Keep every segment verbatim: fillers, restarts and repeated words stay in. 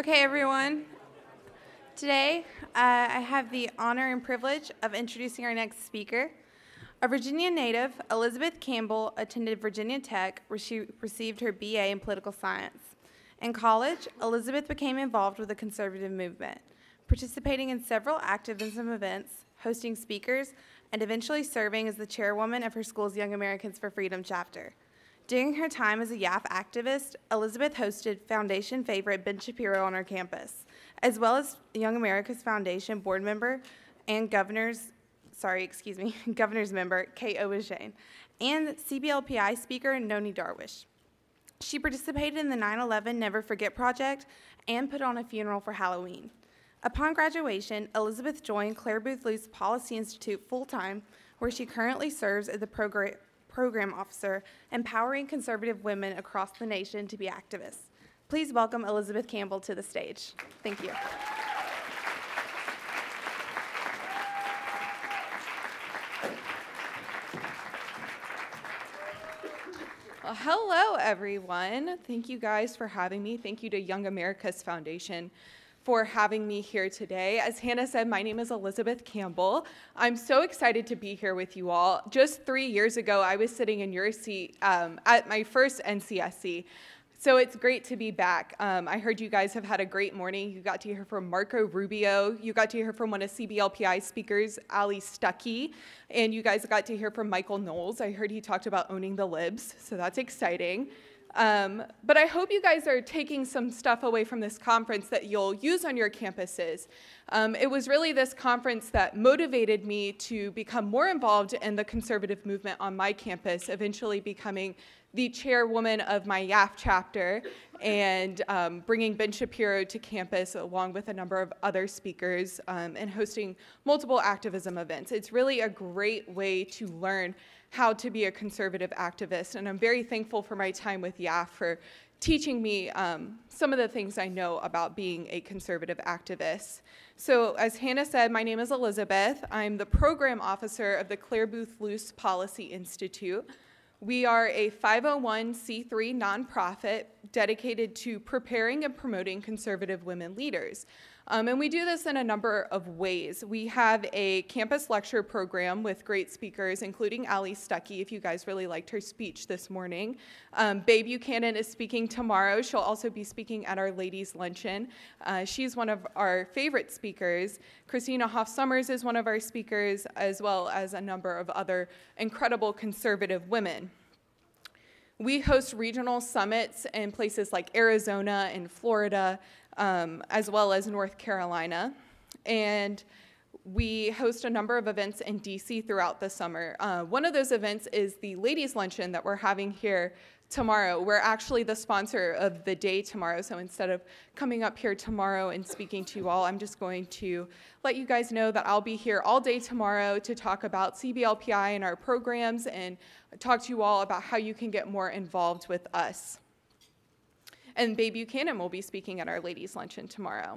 Okay, everyone. Today, uh, I have the honor and privilege of introducing our next speaker. A Virginia native, Elizabeth Campbell attended Virginia Tech, where she received her B A in political science. In college, Elizabeth became involved with the conservative movement, participating in several activism events, hosting speakers, and eventually serving as the chairwoman of her school's Young Americans for Freedom chapter. During her time as a Y A F activist, Elizabeth hosted Foundation favorite Ben Shapiro on her campus, as well as Young America's Foundation board member and governor's, sorry, excuse me, governor's member Kate O'Bajane, and C B L P I speaker Noni Darwish. She participated in the nine eleven Never Forget Project and put on a funeral for Halloween. Upon graduation, Elizabeth joined Clare Luce Policy Institute full-time, where she currently serves as the program program officer, empowering conservative women across the nation to be activists. Please welcome Elizabeth Campbell to the stage. Thank you. Well, hello, everyone. Thank you guys for having me. Thank you to Young America's Foundation for having me here today. As Hannah said, my name is Elizabeth Campbell. I'm so excited to be here with you all. Just three years ago, I was sitting in your seat um, at my first N C S C. So it's great to be back. Um, I heard you guys have had a great morning. You got to hear from Marco Rubio. You got to hear from one of C B L P I speakers, Ali Stuckey. And you guys got to hear from Michael Knowles. I heard he talked about owning the libs, so that's exciting. Um, but I hope you guys are taking some stuff away from this conference that you'll use on your campuses. Um, it was really this conference that motivated me to become more involved in the conservative movement on my campus, eventually becoming the chairwoman of my Y A F chapter and um, bringing Ben Shapiro to campus along with a number of other speakers um, and hosting multiple activism events. It's really a great way to learn how to be a conservative activist, and I'm very thankful for my time with Y A F for teaching me um, some of the things I know about being a conservative activist. So as Hannah said, my name is Elizabeth. I'm the program officer of the Clare Luce Policy Institute. We are a five oh one c three nonprofit dedicated to preparing and promoting conservative women leaders. Um, and we do this in a number of ways. We have a campus lecture program with great speakers, including Ali Stuckey, if you guys really liked her speech this morning. Um, Bae Buchanan is speaking tomorrow. She'll also be speaking at our ladies' luncheon. Uh, she's one of our favorite speakers. Christina Hoff Summers is one of our speakers, as well as a number of other incredible conservative women. We host regional summits in places like Arizona and Florida, um, as well as North Carolina. And we host a number of events in D C throughout the summer. Uh, one of those events is the ladies' luncheon that we're having here tomorrow. We're actually the sponsor of the day tomorrow, so instead of coming up here tomorrow and speaking to you all, I'm just going to let you guys know that I'll be here all day tomorrow to talk about C B L P I and our programs and talk to you all about how you can get more involved with us. And Bae Buchanan will be speaking at our ladies' luncheon tomorrow.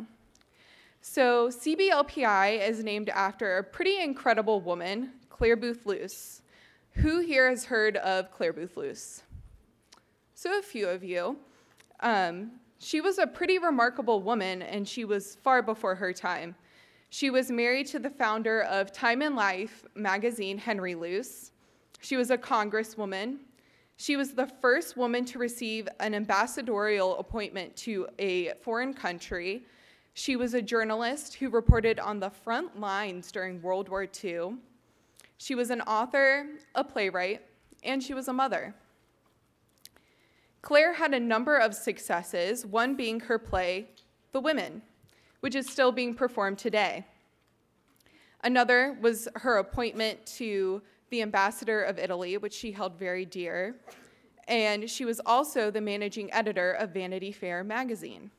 So C B L P I is named after a pretty incredible woman, Clare Luce. Who here has heard of Clare Luce? So a few of you. Um, she was a pretty remarkable woman, and she was far before her time. She was married to the founder of Time and Life magazine, Henry Luce. She was a congresswoman. She was the first woman to receive an ambassadorial appointment to a foreign country. She was a journalist who reported on the front lines during World War Two. She was an author, a playwright, and she was a mother. Clare had a number of successes, one being her play, The Women, which is still being performed today. Another was her appointment to the ambassador of Italy, which she held very dear, and she was also the managing editor of Vanity Fair magazine.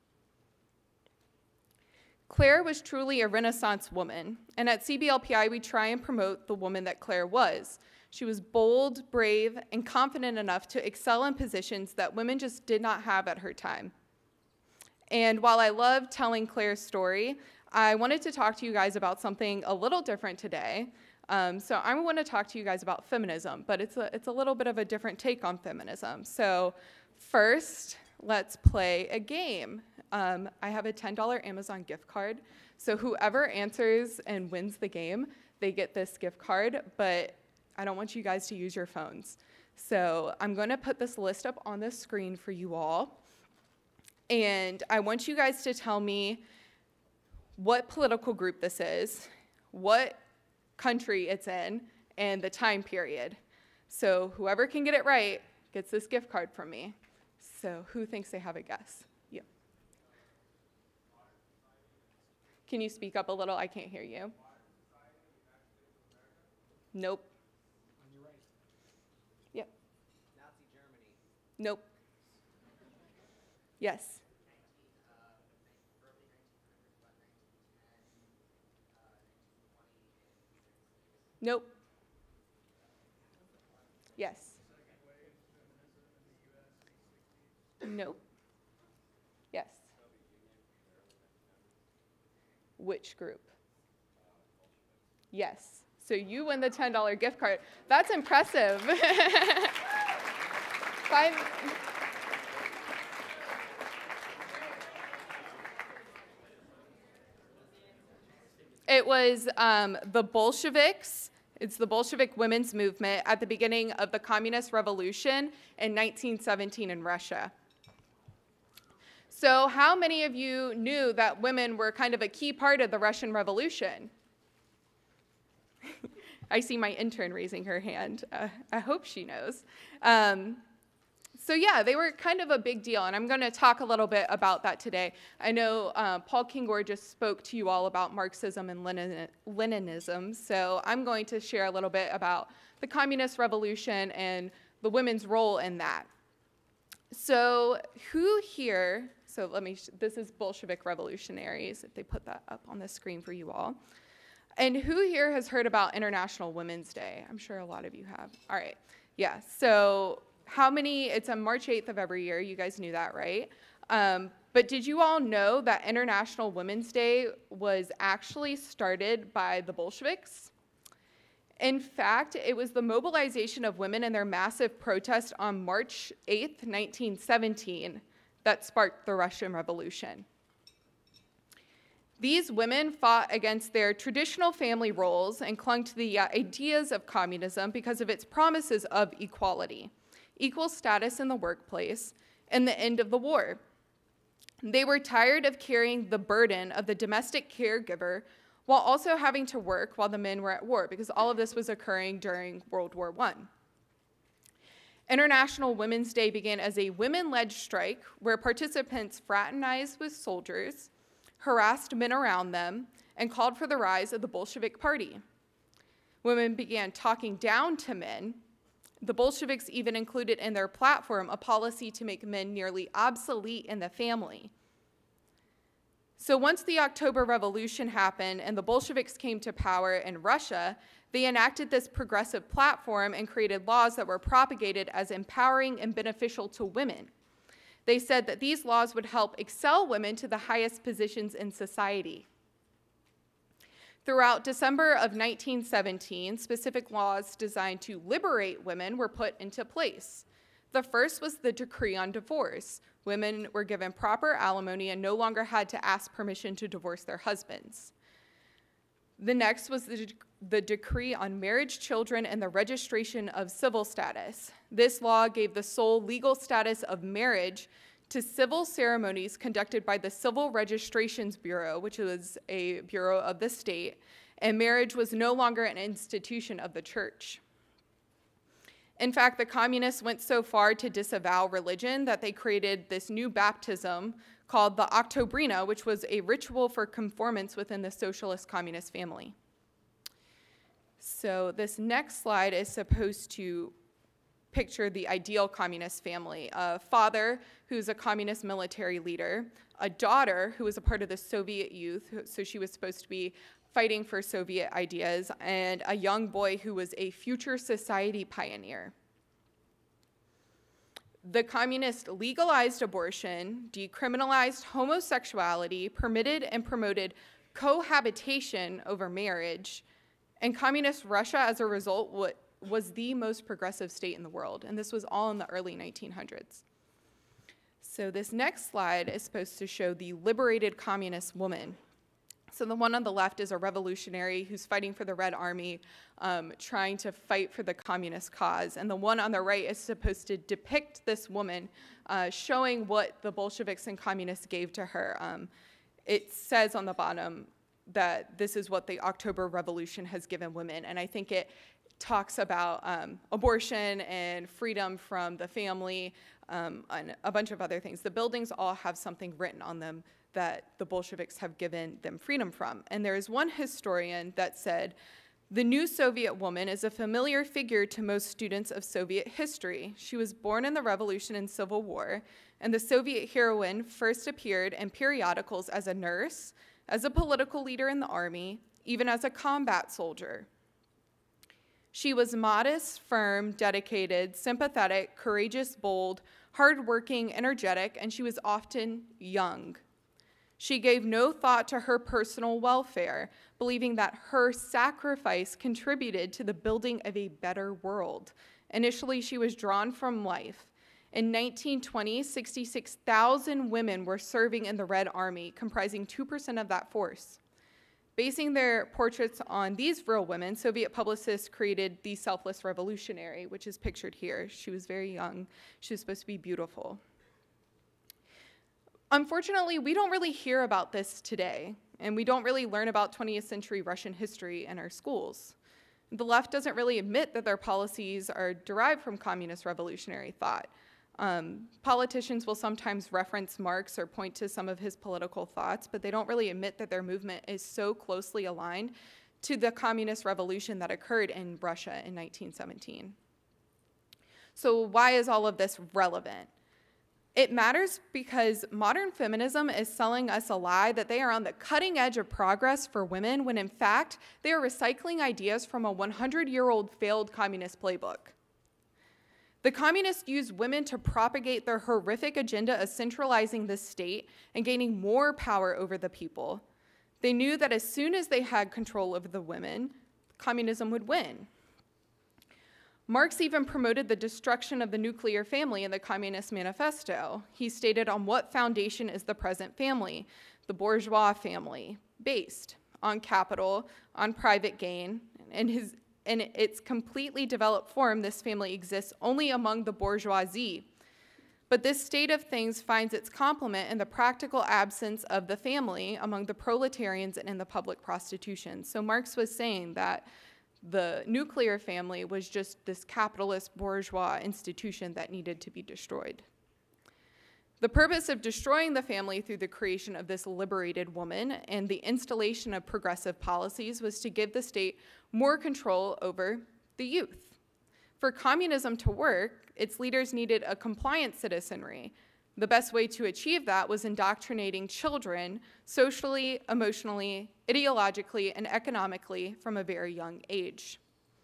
Clare was truly a Renaissance woman, and at C B L P I we try and promote the woman that Clare was. She was bold, brave, and confident enough to excel in positions that women just did not have at her time. And while I love telling Clare's story, I wanted to talk to you guys about something a little different today. Um, so I want to talk to you guys about feminism, but it's a, it's a little bit of a different take on feminism. So first, let's play a game. Um, I have a ten dollar Amazon gift card, so whoever answers and wins the game, they get this gift card, but I don't want you guys to use your phones. So I'm going to put this list up on the screen for you all, and I want you guys to tell me what political group this is, what country it's in, and the time period. So whoever can get it right gets this gift card from me. So who thinks they have a guess? You. Can you speak up a little? I can't hear you. Nope. Yep. Nazi Germany. Nope. Yes. Nope. Yes. Nope. Yes. Which group? Yes. So you win the ten dollar gift card. That's impressive. Five. It was um, the Bolsheviks. It's the Bolshevik women's movement at the beginning of the Communist Revolution in nineteen seventeen in Russia. So how many of you knew that women were kind of a key part of the Russian Revolution? I see my intern raising her hand. Uh, I hope she knows. Um, so yeah, they were kind of a big deal, and I'm going to talk a little bit about that today. I know uh, Paul Kingor just spoke to you all about Marxism and Lenin Leninism, so I'm going to share a little bit about the Communist Revolution and the women's role in that. So who here, so let me, this is Bolshevik revolutionaries, if they put that up on the screen for you all. And who here has heard about International Women's Day? I'm sure a lot of you have. All right, yeah, so how many, it's on March eighth of every year, you guys knew that, right? Um, but did you all know that International Women's Day was actually started by the Bolsheviks? In fact, it was the mobilization of women in their massive protest on March eighth, nineteen seventeen, that sparked the Russian Revolution. These women fought against their traditional family roles and clung to the ideas of communism because of its promises of equality, equal status in the workplace, and the end of the war. They were tired of carrying the burden of the domestic caregiver while also having to work while the men were at war, because all of this was occurring during World War One. International Women's Day began as a women-led strike where participants fraternized with soldiers, harassed men around them, and called for the rise of the Bolshevik Party. Women began talking down to men. The Bolsheviks even included in their platform a policy to make men nearly obsolete in the family. So once the October Revolution happened and the Bolsheviks came to power in Russia, they enacted this progressive platform and created laws that were propagated as empowering and beneficial to women. They said that these laws would help excel women to the highest positions in society. Throughout December of nineteen seventeen, specific laws designed to liberate women were put into place. The first was the decree on divorce. Women were given proper alimony and no longer had to ask permission to divorce their husbands. The next was the, de the decree on marriage, children, and the registration of civil status. This law gave the sole legal status of marriage to civil ceremonies conducted by the Civil Registrations Bureau, which was a bureau of the state, and marriage was no longer an institution of the church. In fact, the communists went so far to disavow religion that they created this new baptism called the Oktobrina, which was a ritual for conformance within the socialist communist family. So this next slide is supposed to picture the ideal communist family: a father who's a communist military leader, a daughter who was a part of the Soviet youth, so she was supposed to be fighting for Soviet ideas, and a young boy who was a future society pioneer. The communists legalized abortion, decriminalized homosexuality, permitted and promoted cohabitation over marriage, and communist Russia, as a result, was the most progressive state in the world, and this was all in the early nineteen hundreds. So this next slide is supposed to show the liberated communist woman. So the one on the left is a revolutionary who's fighting for the Red Army, um, trying to fight for the communist cause. And the one on the right is supposed to depict this woman, uh, showing what the Bolsheviks and communists gave to her. Um, it says on the bottom that this is what the October Revolution has given women. And I think it talks about um, abortion and freedom from the family, um, and a bunch of other things. The buildings all have something written on them that the Bolsheviks have given them freedom from. And there is one historian that said, "The new Soviet woman is a familiar figure to most students of Soviet history. She was born in the Revolution and Civil War, and the Soviet heroine first appeared in periodicals as a nurse, as a political leader in the army, even as a combat soldier. She was modest, firm, dedicated, sympathetic, courageous, bold, hardworking, energetic, and she was often young. She gave no thought to her personal welfare, believing that her sacrifice contributed to the building of a better world. Initially, she was drawn from life. In nineteen twenty, sixty-six thousand women were serving in the Red Army, comprising two percent of that force. Basing their portraits on these real women, Soviet publicists created the selfless revolutionary, which is pictured here. She was very young. She was supposed to be beautiful. Unfortunately, we don't really hear about this today, and we don't really learn about twentieth century Russian history in our schools. The left doesn't really admit that their policies are derived from communist revolutionary thought. Um, politicians will sometimes reference Marx or point to some of his political thoughts, but they don't really admit that their movement is so closely aligned to the communist revolution that occurred in Russia in nineteen seventeen. So why is all of this relevant? It matters because modern feminism is selling us a lie that they are on the cutting edge of progress for women, when in fact, they are recycling ideas from a hundred-year-old failed communist playbook. The communists used women to propagate their horrific agenda of centralizing the state and gaining more power over the people. They knew that as soon as they had control over the women, communism would win. Marx even promoted the destruction of the nuclear family in the Communist Manifesto. He stated, on what foundation is the present family, the bourgeois family, based on capital, on private gain, and his in its completely developed form, this family exists only among the bourgeoisie. But this state of things finds its complement in the practical absence of the family among the proletarians and in the public prostitution. So Marx was saying that the nuclear family was just this capitalist bourgeois institution that needed to be destroyed. The purpose of destroying the family through the creation of this liberated woman and the installation of progressive policies was to give the state more control over the youth. For communism to work, its leaders needed a compliant citizenry. The best way to achieve that was indoctrinating children socially, emotionally, ideologically, and economically from a very young age.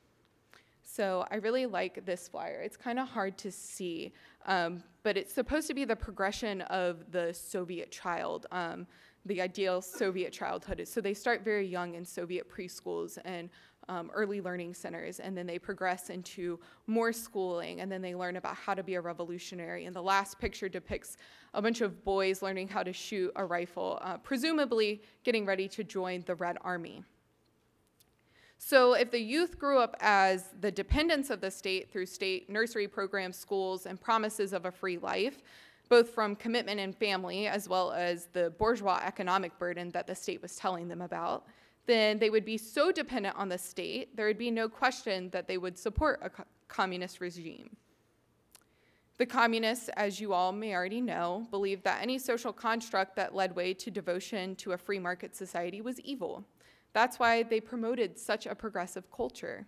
So I really like this flyer. It's kind of hard to see, um, but it's supposed to be the progression of the Soviet child, um, the ideal Soviet childhood. So they start very young in Soviet preschools and um, early learning centers, and then they progress into more schooling, and then they learn about how to be a revolutionary. And the last picture depicts a bunch of boys learning how to shoot a rifle, uh, presumably getting ready to join the Red Army. So if the youth grew up as the dependents of the state through state nursery programs, schools, and promises of a free life, both from commitment and family, as well as the bourgeois economic burden that the state was telling them about, then they would be so dependent on the state, there would be no question that they would support a co- communist regime. The communists, as you all may already know, believed that any social construct that led way to devotion to a free market society was evil. That's why they promoted such a progressive culture.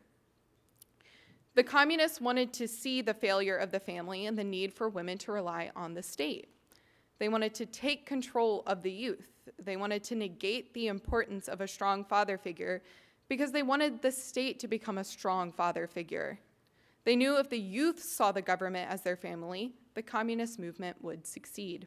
The communists wanted to see the failure of the family and the need for women to rely on the state. They wanted to take control of the youth. They wanted to negate the importance of a strong father figure because they wanted the state to become a strong father figure. They knew if the youth saw the government as their family, the communist movement would succeed.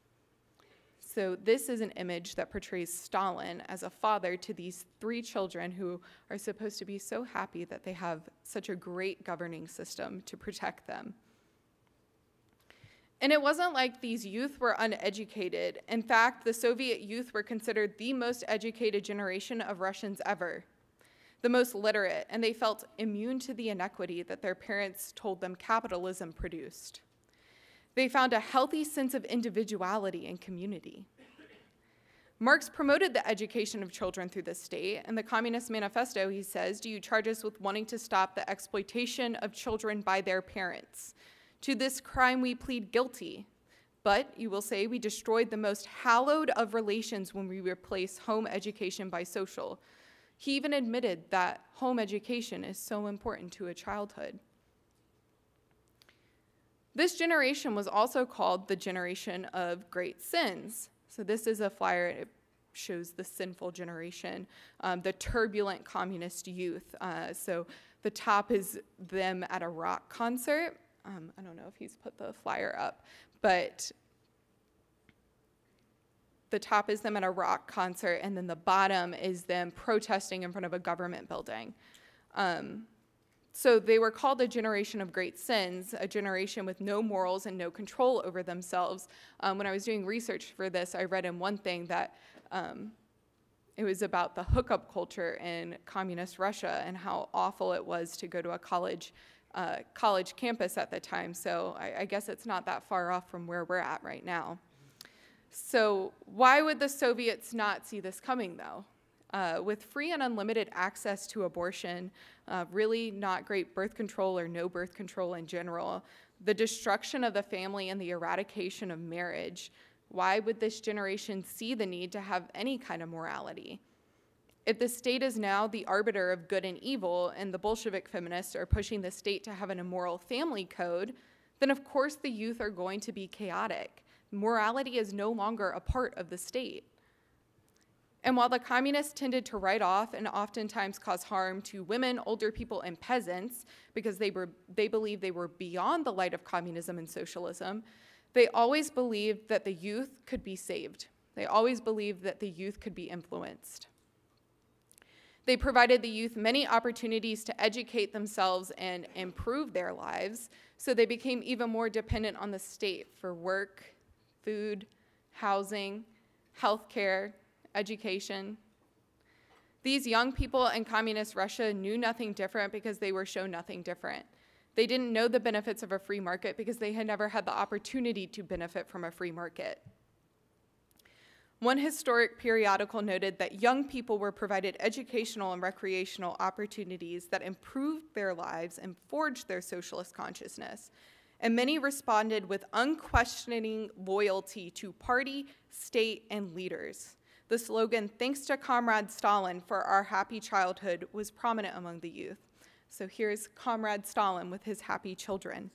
So this is an image that portrays Stalin as a father to these three children who are supposed to be so happy that they have such a great governing system to protect them. And it wasn't like these youth were uneducated. In fact, the Soviet youth were considered the most educated generation of Russians ever, the most literate, and they felt immune to the inequity that their parents told them capitalism produced. They found a healthy sense of individuality and community. Marx promoted the education of children through the state. In the Communist Manifesto, he says, "Do you charge us with wanting to stop the exploitation of children by their parents? To this crime we plead guilty. But, you will say, we destroyed the most hallowed of relations when we replaced home education by social." He even admitted that home education is so important to a childhood. This generation was also called the generation of great sins. So this is a flyer. It shows the sinful generation, um, the turbulent communist youth. Uh, so the top is them at a rock concert. Um, I don't know if he's put the flyer up, but the top is them at a rock concert, and then the bottom is them protesting in front of a government building. Um, so they were called a generation of great sins, a generation with no morals and no control over themselves. Um, when I was doing research for this, I read in one thing that um, it was about the hookup culture in communist Russia and how awful it was to go to a college uh, college campus at the time. So I, I guess it's not that far off from where we're at right now. So why would the Soviets not see this coming, though? Uh, with free and unlimited access to abortion, uh, really not great birth control or no birth control in general, the destruction of the family and the eradication of marriage, why would this generation see the need to have any kind of morality? If the state is now the arbiter of good and evil, and the Bolshevik feminists are pushing the state to have an immoral family code, then of course the youth are going to be chaotic. Morality is no longer a part of the state. And while the communists tended to write off and oftentimes cause harm to women, older people, and peasants because they were they believed they were beyond the light of communism and socialism, they always believed that the youth could be saved. They always believed that the youth could be influenced. They provided the youth many opportunities to educate themselves and improve their lives, so they became even more dependent on the state for work, food, housing, healthcare, education. These young people in communist Russia knew nothing different because they were shown nothing different. They didn't know the benefits of a free market because they had never had the opportunity to benefit from a free market. One historic periodical noted that young people were provided educational and recreational opportunities that improved their lives and forged their socialist consciousness. And many responded with unquestioning loyalty to party, state, and leaders. The slogan, "Thanks to Comrade Stalin for our happy childhood," was prominent among the youth. So here's Comrade Stalin with his happy children.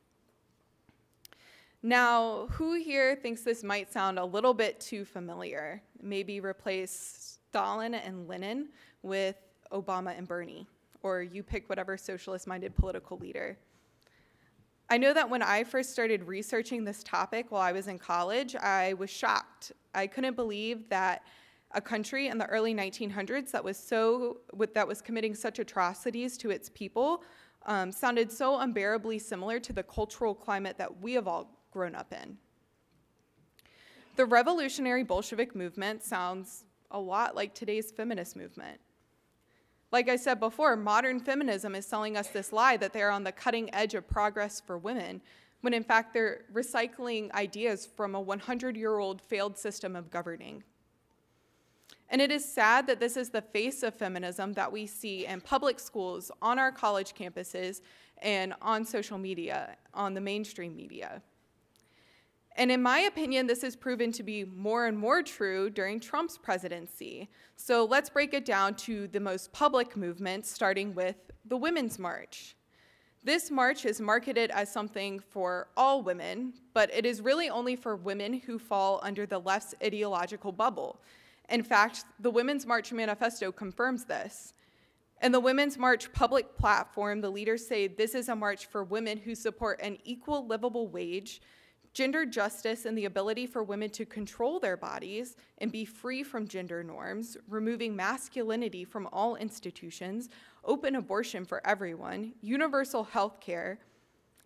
Now, who here thinks this might sound a little bit too familiar? Maybe replace Stalin and Lenin with Obama and Bernie, or you pick whatever socialist-minded political leader. I know that when I first started researching this topic while I was in college, I was shocked. I couldn't believe that a country in the early nineteen hundreds that was so that was committing such atrocities to its people um, sounded so unbearably similar to the cultural climate that we have all grown up in. The revolutionary Bolshevik movement sounds a lot like today's feminist movement. Like I said before, modern feminism is selling us this lie that they're on the cutting edge of progress for women, when in fact they're recycling ideas from a hundred-year-old failed system of governing. And it is sad that this is the face of feminism that we see in public schools, on our college campuses, and on social media, on the mainstream media. And in my opinion, this has proven to be more and more true during Trump's presidency. So let's break it down to the most public movements, starting with the Women's March. This march is marketed as something for all women, but it is really only for women who fall under the left's ideological bubble. In fact, the Women's March Manifesto confirms this. In the Women's March public platform, the leaders say this is a march for women who support an equal livable wage, gender justice, and the ability for women to control their bodies and be free from gender norms, removing masculinity from all institutions, open abortion for everyone, universal health care,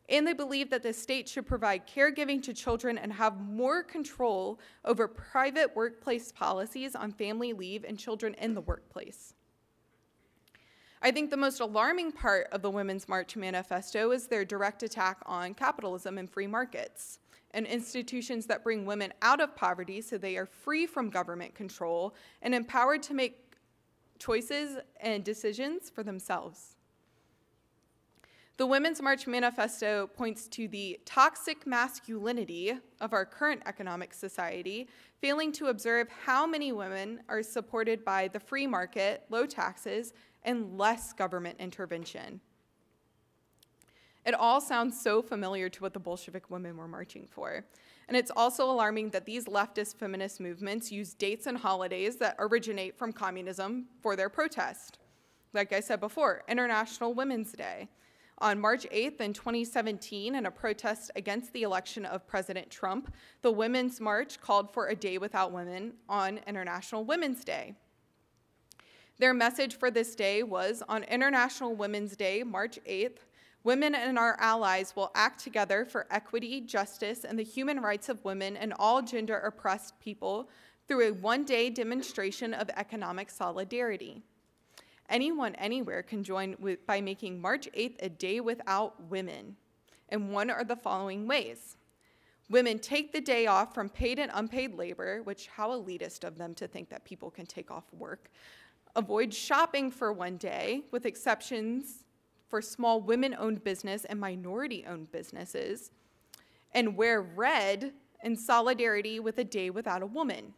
And they believe that the state should provide caregiving to children and have more control over private workplace policies on family leave and children in the workplace. I think the most alarming part of the Women's March manifesto is their direct attack on capitalism and free markets and institutions that bring women out of poverty so they are free from government control and empowered to make choices and decisions for themselves. The Women's March manifesto points to the toxic masculinity of our current economic society, failing to observe how many women are supported by the free market, low taxes, and less government intervention. It all sounds so familiar to what the Bolshevik women were marching for. And it's also alarming that these leftist feminist movements use dates and holidays that originate from communism for their protest. Like I said before, International Women's Day. On March eighth in twenty seventeen, in a protest against the election of President Trump, the Women's March called for a day without women on International Women's Day. Their message for this day was, on International Women's Day, March eighth, women and our allies will act together for equity, justice, and the human rights of women and all gender-oppressed people through a one-day demonstration of economic solidarity. Anyone, anywhere can join with, by making March eighth a day without women in one or the following ways. Women take the day off from paid and unpaid labor, which how elitist of them to think that people can take off work. Avoid shopping for one day, with exceptions for small women-owned business and minority-owned businesses, and wear red in solidarity with a day without a woman.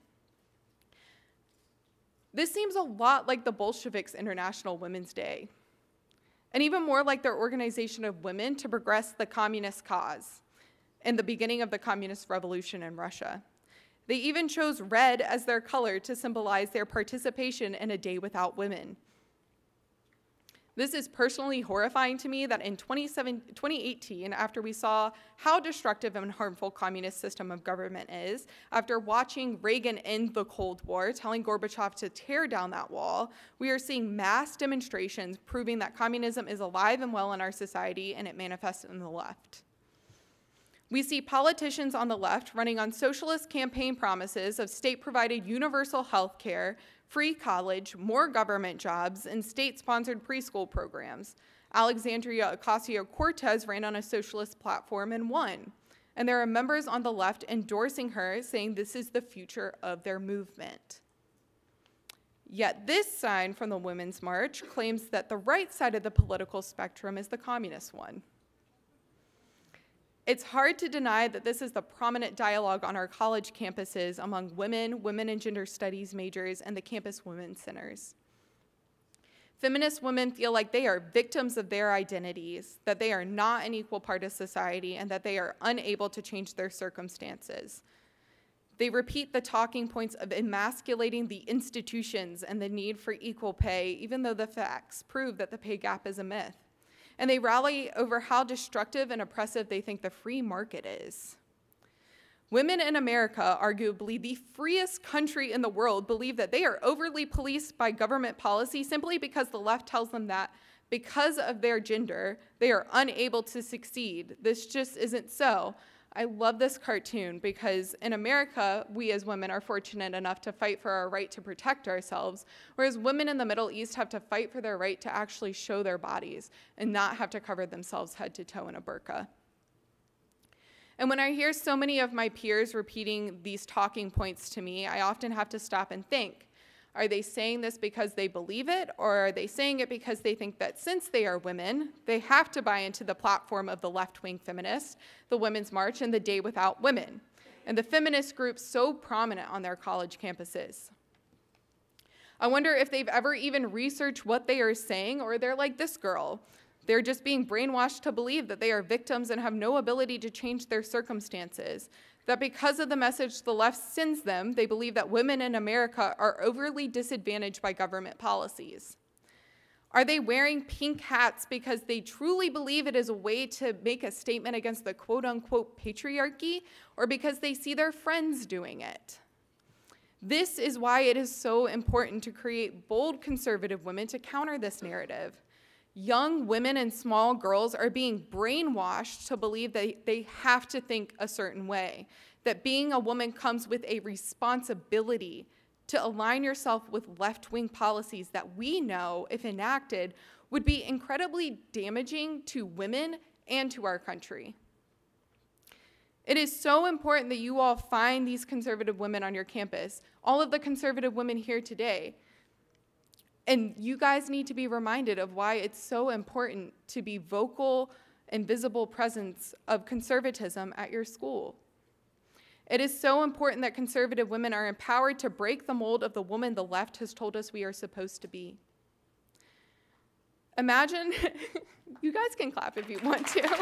This seems a lot like the Bolsheviks' International Women's Day, and even more like their organization of women to progress the communist cause in the beginning of the communist revolution in Russia. They even chose red as their color to symbolize their participation in a day without women. This is personally horrifying to me that in twenty eighteen, after we saw how destructive and harmful communist system of government is, after watching Reagan end the Cold War, telling Gorbachev to tear down that wall, we are seeing mass demonstrations proving that communism is alive and well in our society and it manifests in the left. We see politicians on the left running on socialist campaign promises of state-provided universal health care, free college, more government jobs, and state-sponsored preschool programs. Alexandria Ocasio-Cortez ran on a socialist platform and won. And there are members on the left endorsing her, saying this is the future of their movement. Yet this sign from the Women's March claims that the right side of the political spectrum is the communist one. It's hard to deny that this is the prominent dialogue on our college campuses among women, women and gender studies majors, and the campus women's centers. Feminist women feel like they are victims of their identities, that they are not an equal part of society, and that they are unable to change their circumstances. They repeat the talking points of emasculating the institutions and the need for equal pay, even though the facts prove that the pay gap is a myth. And they rally over how destructive and oppressive they think the free market is. Women in America, arguably the freest country in the world, believe that they are overly policed by government policy simply because the left tells them that because of their gender, they are unable to succeed. This just isn't so. I love this cartoon because in America, we as women are fortunate enough to fight for our right to protect ourselves, whereas women in the Middle East have to fight for their right to actually show their bodies and not have to cover themselves head to toe in a burqa. And when I hear so many of my peers repeating these talking points to me, I often have to stop and think, are they saying this because they believe it, or are they saying it because they think that since they are women, they have to buy into the platform of the left-wing feminists, the Women's March, and the Day Without Women, and the feminist groups so prominent on their college campuses? I wonder if they've ever even researched what they are saying, or they're like this girl. They're just being brainwashed to believe that they are victims and have no ability to change their circumstances. That because of the message the left sends them, they believe that women in America are overly disadvantaged by government policies. Are they wearing pink hats because they truly believe it is a way to make a statement against the quote-unquote patriarchy, or because they see their friends doing it? This is why it is so important to create bold conservative women to counter this narrative. Young women and small girls are being brainwashed to believe that they have to think a certain way, that being a woman comes with a responsibility to align yourself with left-wing policies that we know, if enacted, would be incredibly damaging to women and to our country. It is so important that you all find these conservative women on your campus, all of the conservative women here today. And you guys need to be reminded of why it's so important to be vocal and visible presence of conservatism at your school. It is so important that conservative women are empowered to break the mold of the woman the left has told us we are supposed to be. Imagine, you guys can clap if you want to.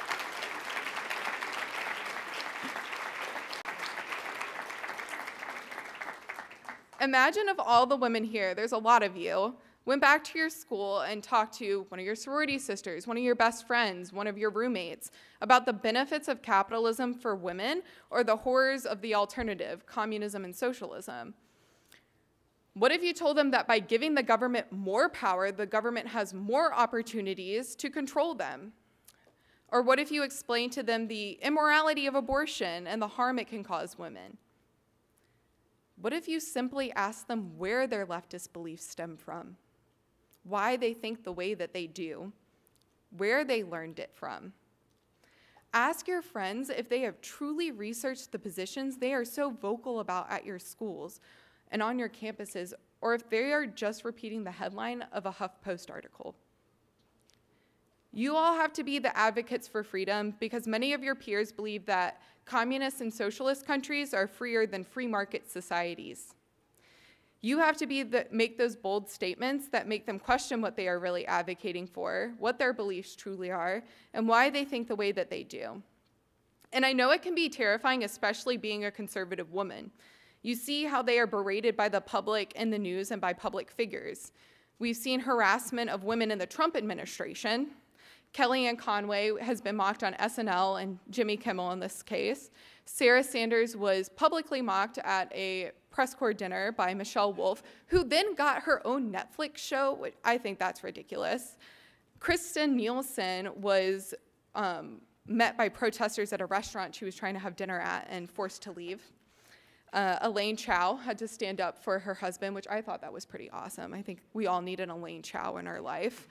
Imagine if all the women here, there's a lot of you, went back to your school and talked to one of your sorority sisters, one of your best friends, one of your roommates, about the benefits of capitalism for women or the horrors of the alternative, communism and socialism. What if you told them that by giving the government more power, the government has more opportunities to control them? Or what if you explained to them the immorality of abortion and the harm it can cause women? What if you simply asked them where their leftist beliefs stem from, why they think the way that they do, where they learned it from? Ask your friends if they have truly researched the positions they are so vocal about at your schools and on your campuses, or if they are just repeating the headline of a HuffPost article. You all have to be the advocates for freedom because many of your peers believe that communist and socialist countries are freer than free market societies. You have to be the, make those bold statements that make them question what they are really advocating for, what their beliefs truly are, and why they think the way that they do. And I know it can be terrifying, especially being a conservative woman. You see how they are berated by the public in the news and by public figures. We've seen harassment of women in the Trump administration. Kellyanne Conway has been mocked on S N L and Jimmy Kimmel in this case. Sarah Sanders was publicly mocked at a press corps dinner by Michelle Wolf, who then got her own Netflix show, which I think that's ridiculous. Kristen Nielsen was um, met by protesters at a restaurant she was trying to have dinner at and forced to leave. Uh, Elaine Chao had to stand up for her husband, which I thought that was pretty awesome. I think we all need an Elaine Chao in our life.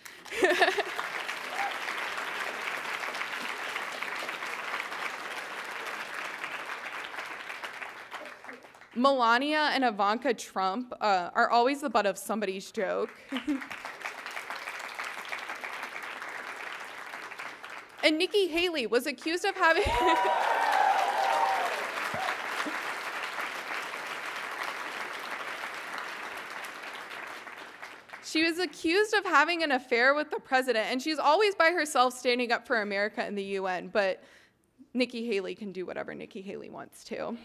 Melania and Ivanka Trump uh, are always the butt of somebody's joke. And Nikki Haley was accused of having... She was accused of having an affair with the president, and she's always by herself standing up for America in the U N, but Nikki Haley can do whatever Nikki Haley wants to.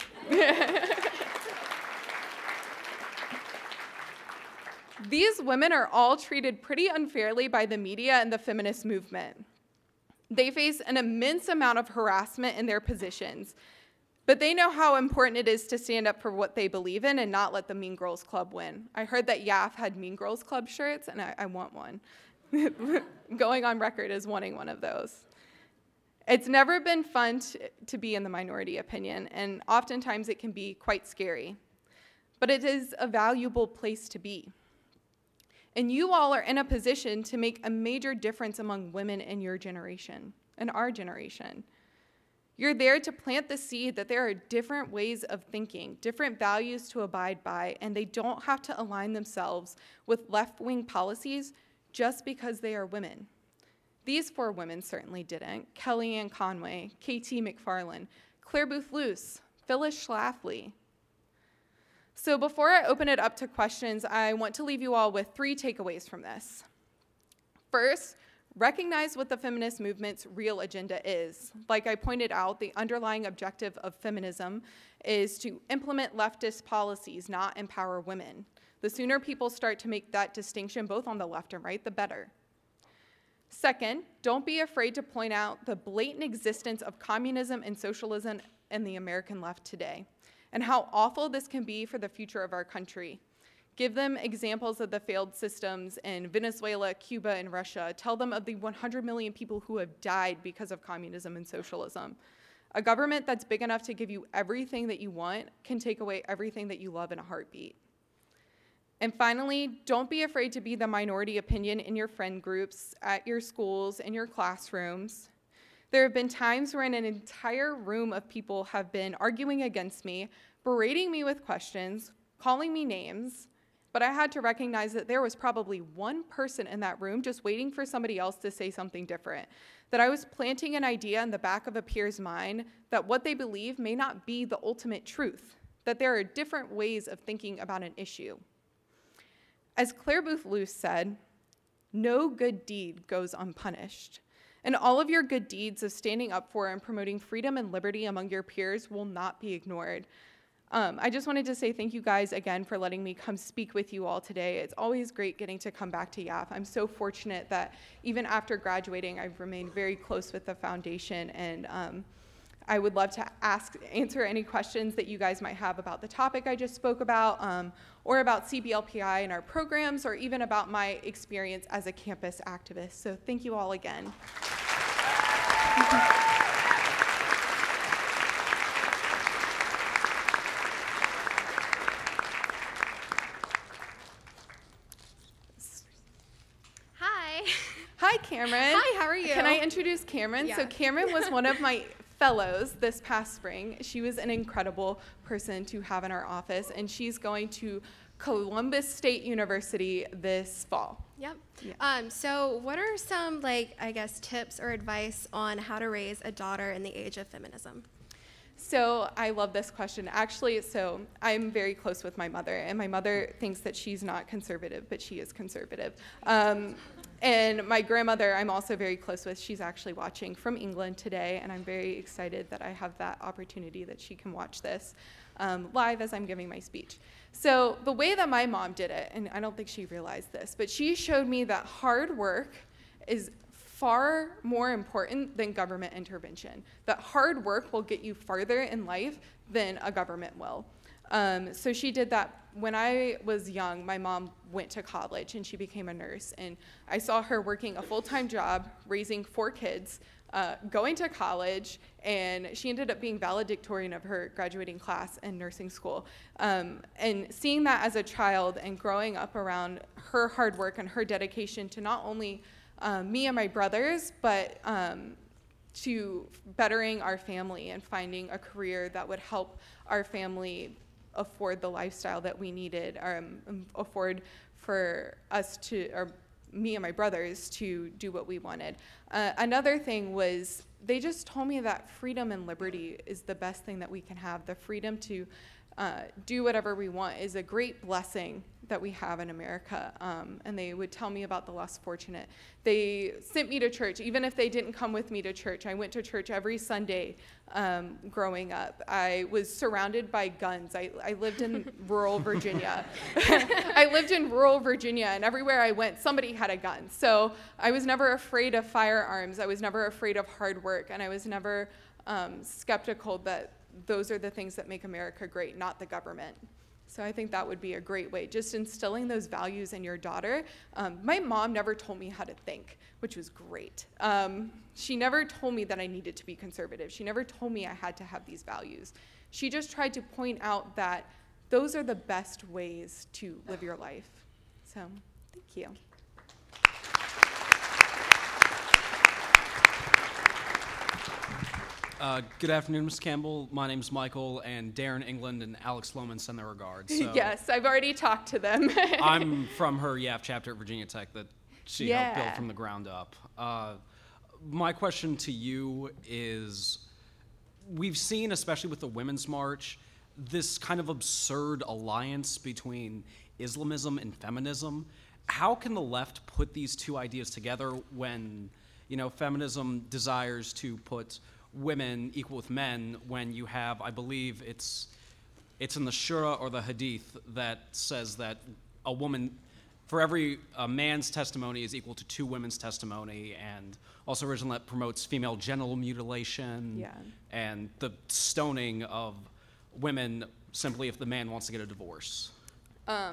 These women are all treated pretty unfairly by the media and the feminist movement. They face an immense amount of harassment in their positions, but they know how important it is to stand up for what they believe in and not let the Mean Girls Club win. I heard that Y A F had Mean Girls Club shirts, and I, I want one. Going on record as wanting one of those. It's never been fun to, to be in the minority opinion, and oftentimes it can be quite scary. But it is a valuable place to be. And you all are in a position to make a major difference among women in your generation, in our generation. You're there to plant the seed that there are different ways of thinking, different values to abide by, and they don't have to align themselves with left-wing policies just because they are women. These four women certainly didn't. Kellyanne Conway, K T McFarland, Clare Luce, Phyllis Schlafly. So before I open it up to questions, I want to leave you all with three takeaways from this. First, recognize what the feminist movement's real agenda is. Like I pointed out, the underlying objective of feminism is to implement leftist policies, not empower women. The sooner people start to make that distinction, both on the left and right, the better. Second, don't be afraid to point out the blatant existence of communism and socialism in the American left today, and how awful this can be for the future of our country. Give them examples of the failed systems in Venezuela, Cuba, and Russia. Tell them of the one hundred million people who have died because of communism and socialism. A government that's big enough to give you everything that you want can take away everything that you love in a heartbeat. And finally, don't be afraid to be the minority opinion in your friend groups, at your schools, in your classrooms. There have been times when an entire room of people have been arguing against me, berating me with questions, calling me names, but I had to recognize that there was probably one person in that room just waiting for somebody else to say something different, that I was planting an idea in the back of a peer's mind that what they believe may not be the ultimate truth, that there are different ways of thinking about an issue. As Clare Luce said, no good deed goes unpunished. And all of your good deeds of standing up for and promoting freedom and liberty among your peers will not be ignored. Um, I just wanted to say thank you guys again for letting me come speak with you all today. It's always great getting to come back to Y A F. I'm so fortunate that even after graduating, I've remained very close with the foundation, and um, I would love to ask, answer any questions that you guys might have about the topic I just spoke about, um, or about C B L P I and our programs, or even about my experience as a campus activist. So thank you all again. Hi, Cameron. Hi, how are you? Can I introduce Cameron? Yeah. So Cameron was one of my fellows this past spring. She was an incredible person to have in our office, and she's going to Columbus State University this fall. Yep. Yeah. Um, so what are some, like, I guess, tips or advice on how to raise a daughter in the age of feminism? So I love this question. Actually, so I'm very close with my mother, and my mother thinks that she's not conservative, but she is conservative. Um, and my grandmother, I'm also very close with. She's actually watching from England today, and I'm very excited that I have that opportunity that she can watch this um, live as I'm giving my speech. So the way that my mom did it, and I don't think she realized this, but she showed me that hard work is far more important than government intervention. That hard work will get you farther in life than a government will. Um, so she did that. When I was young, my mom went to college and she became a nurse. And I saw her working a full-time job, raising four kids, uh, going to college, and she ended up being valedictorian of her graduating class in nursing school. Um, and seeing that as a child and growing up around her hard work and her dedication to not only Um, me and my brothers, but um, to bettering our family and finding a career that would help our family afford the lifestyle that we needed, or um, afford for us to, or me and my brothers to do what we wanted. Uh, another thing was they just told me that freedom and liberty is the best thing that we can have. The freedom to uh, do whatever we want is a great blessing that we have in America, um, and they would tell me about the less fortunate. They sent me to church, even if they didn't come with me to church. I went to church every Sunday um, growing up. I was surrounded by guns. I, I lived in rural Virginia. I lived in rural Virginia, and everywhere I went, somebody had a gun. So I was never afraid of firearms. I was never afraid of hard work, and I was never um, skeptical that those are the things that make America great, not the government. So I think that would be a great way, just instilling those values in your daughter. Um, my mom never told me how to think, which was great. Um, she never told me that I needed to be conservative. She never told me I had to have these values. She just tried to point out that those are the best ways to live your life. So thank you. Uh, good afternoon, Miz Campbell. My name's Michael, and Darren England and Alex Lohman send their regards. So Yes, I've already talked to them. I'm from her Y A F chapter at Virginia Tech that she Yeah. helped build from the ground up. Uh, my question to you is, we've seen, especially with the Women's March, this kind of absurd alliance between Islamism and feminism. How can the left put these two ideas together when, you know, feminism desires to put women equal with men, when you have, I believe it's it's in the Shura or the Hadith that says that a woman, for every a man's testimony is equal to two women's testimony, and also a religion that promotes female genital mutilation, Yeah. and the stoning of women simply if the man wants to get a divorce. Um,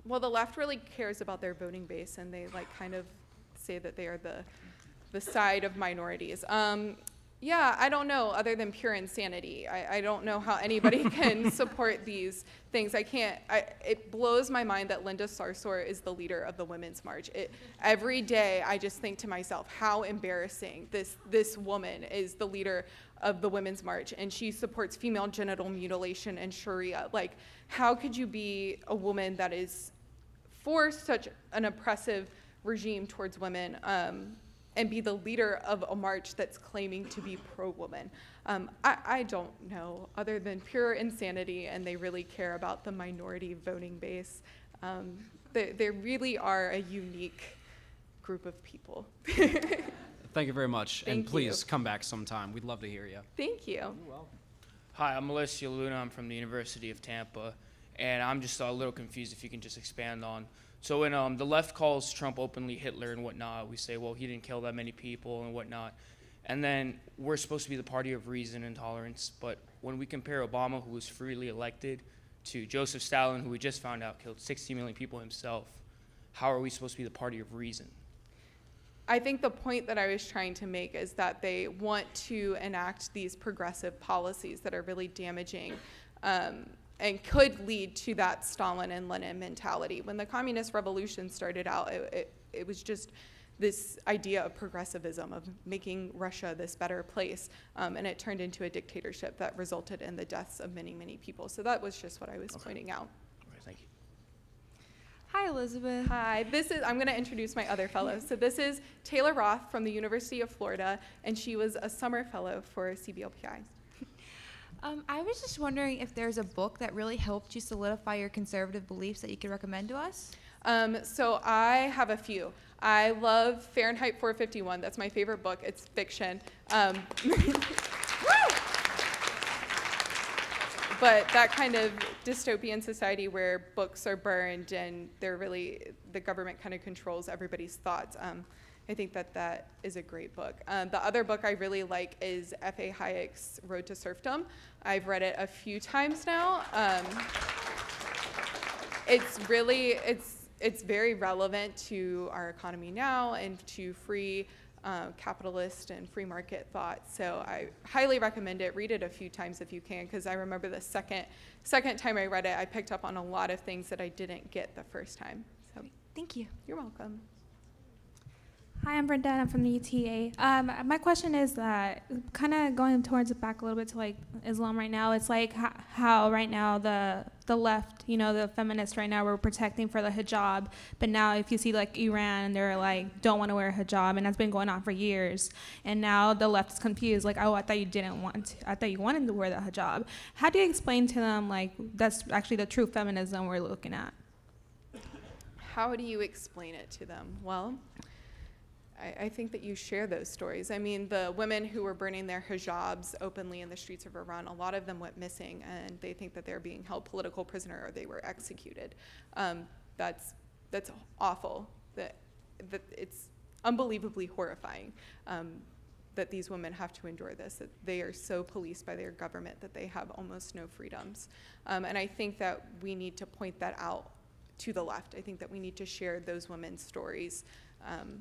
well, the left really cares about their voting base, and they like kind of say that they are the the side of minorities. Um, yeah, I don't know, other than pure insanity. I, I don't know how anybody can support these things. I can't, I, it blows my mind that Linda Sarsour is the leader of the Women's March. It, every day I just think to myself, how embarrassing this, this woman is the leader of the Women's March, and she supports female genital mutilation and Sharia. Like, how could you be a woman that is for such an oppressive regime towards women, um, and be the leader of a march that's claiming to be pro-woman? Um, I, I don't know, other than pure insanity, and they really care about the minority voting base. Um, they, they really are a unique group of people. Thank you very much, and Thank please you. come back sometime. We'd love to hear you. Thank you. Hi, I'm Alessio Luna. I'm from the University of Tampa, and I'm just a little confused if you can just expand on. So when um, the left calls Trump openly Hitler and whatnot, we say, well, he didn't kill that many people and whatnot. And then we're supposed to be the party of reason and tolerance, but when we compare Obama, who was freely elected, to Joseph Stalin, who we just found out killed sixty million people himself, how are we supposed to be the party of reason? I think the point that I was trying to make is that they want to enact these progressive policies that are really damaging, um, and could lead to that Stalin and Lenin mentality. When the communist revolution started out, it, it, it was just this idea of progressivism, of making Russia this better place, um, and it turned into a dictatorship that resulted in the deaths of many, many people. So that was just what I was Okay. pointing out. Okay, thank you. Hi, Elizabeth. Hi, this is, I'm gonna introduce my other fellow. So this is Taylor Roth from the University of Florida, and she was a summer fellow for C B L P I. Um, I was just wondering if there's a book that really helped you solidify your conservative beliefs that you could recommend to us? Um, so I have a few. I love Fahrenheit four fifty-one. That's my favorite book. It's fiction. Um, but that kind of dystopian society where books are burned and they're really, the government kind of controls everybody's thoughts. Um, I think that that is a great book. Um, the other book I really like is F A Hayek's Road to Serfdom. I've read it a few times now. Um, it's really, it's, it's very relevant to our economy now and to free uh, capitalist and free market thought. So I highly recommend it. Read it a few times if you can, because I remember the second, second time I read it, I picked up on a lot of things that I didn't get the first time. So Thank you. you're welcome. Hi, I'm Brenda, and I'm from the U T A. Um, my question is that, kind of going towards it back a little bit to like Islam right now, it's like how, how right now the the left, you know, the feminists right now, we're protecting for the hijab, but now if you see like Iran, they're like, don't want to wear a hijab, and that's been going on for years, and now the left is confused, like, oh, I thought you didn't want to, I thought you wanted to wear the hijab. How do you explain to them, like, that's actually the true feminism we're looking at? How do you explain it to them? Well, I, I think that you share those stories. I mean, the women who were burning their hijabs openly in the streets of Iran, a lot of them went missing, and they think that they're being held political prisoner or they were executed. Um, that's that's awful. That that it's unbelievably horrifying um, that these women have to endure this. That they are so policed by their government that they have almost no freedoms. Um, and I think that we need to point that out to the left. I think that we need to share those women's stories. Um,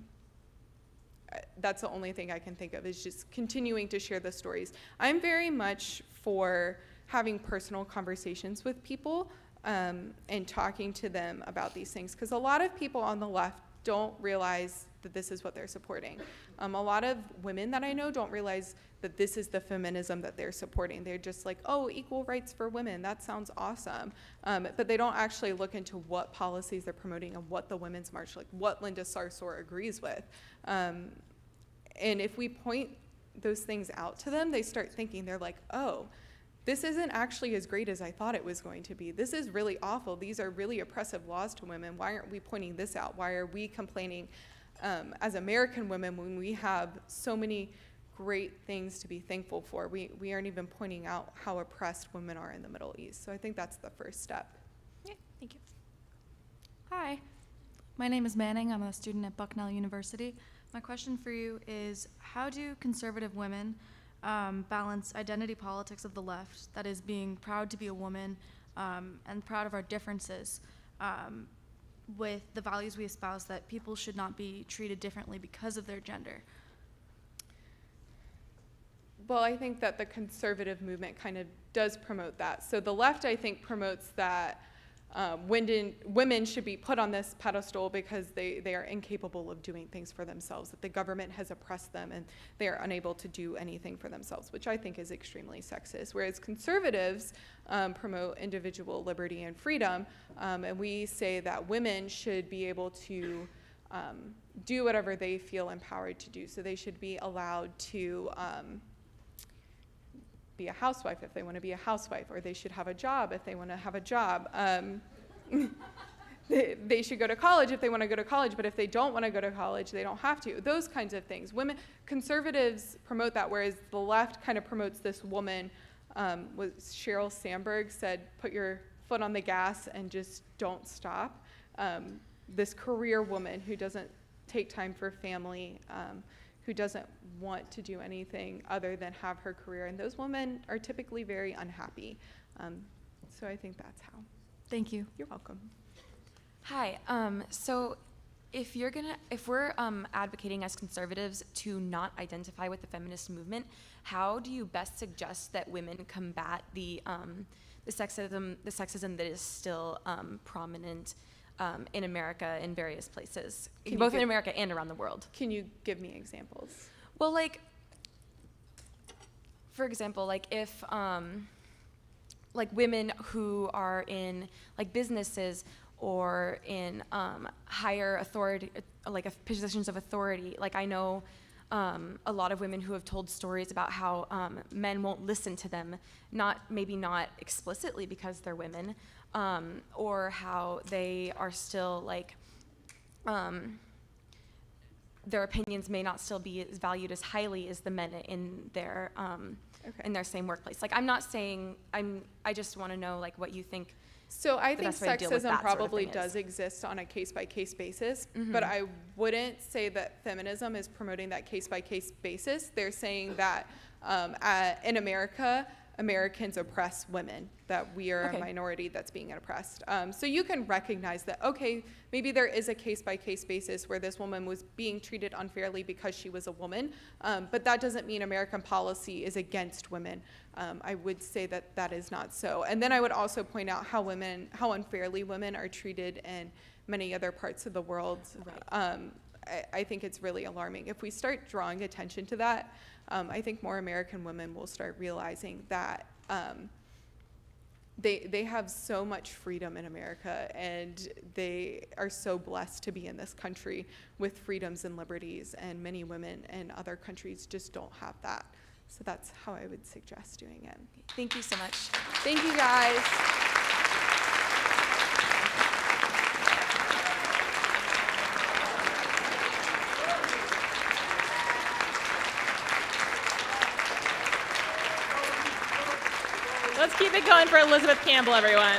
That's the only thing I can think of, is just continuing to share the stories. I'm very much for having personal conversations with people um, and talking to them about these things, because a lot of people on the left don't realize that this is what they're supporting. Um, a lot of women that I know don't realize that this is the feminism that they're supporting. They're just like, oh, equal rights for women, that sounds awesome. Um, but they don't actually look into what policies they're promoting and what the Women's March, like what Linda Sarsour agrees with. Um, and if we point those things out to them, they start thinking, they're like, oh, this isn't actually as great as I thought it was going to be. This is really awful. These are really oppressive laws to women. Why aren't we pointing this out? Why are we complaining um, as American women when we have so many great things to be thankful for? We, we aren't even pointing out how oppressed women are in the Middle East. So I think that's the first step. Yeah, thank you. Hi, my name is Manning. I'm a student at Bucknell University. My question for you is, how do conservative women um, balance identity politics of the left, that is being proud to be a woman um, and proud of our differences, um, with the values we espouse, that people should not be treated differently because of their gender? Well, I think that the conservative movement kind of does promote that. So the left, I think, promotes that um, women, women should be put on this pedestal because they, they are incapable of doing things for themselves, that the government has oppressed them and they are unable to do anything for themselves, which I think is extremely sexist. Whereas conservatives um, promote individual liberty and freedom, um, and we say that women should be able to um, do whatever they feel empowered to do. So they should be allowed to um, be a housewife if they want to be a housewife, or they should have a job if they want to have a job. Um, they, they should go to college if they want to go to college, but if they don't want to go to college, they don't have to. Those kinds of things. Women, conservatives promote that, whereas the left kind of promotes this woman, um, was Sheryl Sandberg said, put your foot on the gas and just don't stop. Um, this career woman who doesn't take time for family, um, who doesn't want to do anything other than have her career. And those women are typically very unhappy. Um, so I think that's how. Thank you. You're welcome. Hi. Um, so if you're gonna, if we're um, advocating as conservatives to not identify with the feminist movement, how do you best suggest that women combat the um, the sexism, the sexism that is still um, prominent Um, in America in various places, Can both give, in America and around the world? Can you give me examples? Well, like, for example, like if, um, like women who are in like businesses or in um, higher authority, like positions of authority, like I know um, a lot of women who have told stories about how um, men won't listen to them, not maybe not explicitly because they're women, Um, or how they are still like, um, their opinions may not still be as valued as highly as the men in their um, okay. in their same workplace. Like I'm not saying I'm. I just want to know like what you think. So I think sexism probably sort of does exist on a case-by-case basis, mm-hmm. but I wouldn't say that feminism is promoting that case-by-case basis. They're saying that um, uh, in America, Americans oppress women, that we are okay. a minority that's being oppressed. Um, so you can recognize that, okay, maybe there is a case-by-case basis where this woman was being treated unfairly because she was a woman, um, but that doesn't mean American policy is against women. Um, I would say that that is not so. And then I would also point out how women, how unfairly women are treated in many other parts of the world. Right. Um, I, I think it's really alarming. If we start drawing attention to that, Um, I think more American women will start realizing that um, they they have so much freedom in America, and they are so blessed to be in this country with freedoms and liberties, and many women in other countries just don't have that. So that's how I would suggest doing it. Thank you so much. Thank you, guys. Let's keep it going for Elizabeth Campbell, everyone.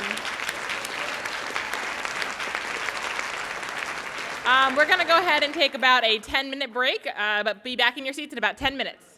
Um, we're going to go ahead and take about a ten minute break, uh, but be back in your seats in about ten minutes.